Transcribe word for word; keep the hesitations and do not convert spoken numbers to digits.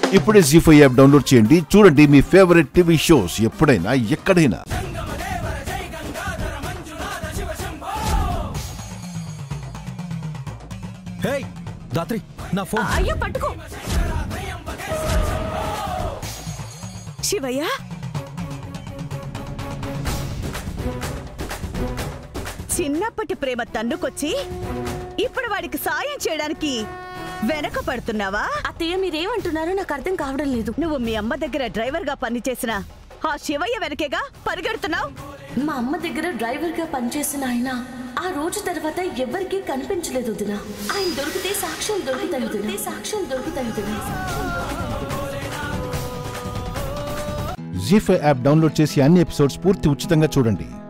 ఇప్పుడే G five app download చేయండి, చూడండి మీ ఫేవరెట్ టీవీ షోస్ ఎప్పుడైనా ఎక్కడైనా. హే దాత్రి, నా ఫోన్. అయ్యో పట్టుకో. శివయ్య, చిన్నప్పటి ప్రేమ తన్నుకొచ్చి ఇప్పుడు వాడికి సాయం చేయడానికి వెనక పడుతున్నావా? అత్తయ్య, మీరేమంటున్నారో నాకు అర్థం కావడం లేదు. నువ్వు మీ అమ్మ దగ్గర డ్రైవర్ గా పనిచేసిన ఆ శివయ్య వెనకేగా పరిగెడుతున్నావు. మా అమ్మ దగ్గర డ్రైవర్ గా పనిచేసిన ఆయన ఆ రోజు తర్వాత ఎవరికీ కనిపించలేదు వదినా. ఆయన దొరికితే సాక్ష్యాలు దొరుకుతాయి వదినా, సాక్ష్యాలు దొరుకుతాయి వదినా. జీ ఫైవ్ యాప్ డౌన్లోడ్ చేసి అన్ని ఎపిసోడ్స్ పూర్తి ఉచితంగా చూడండి.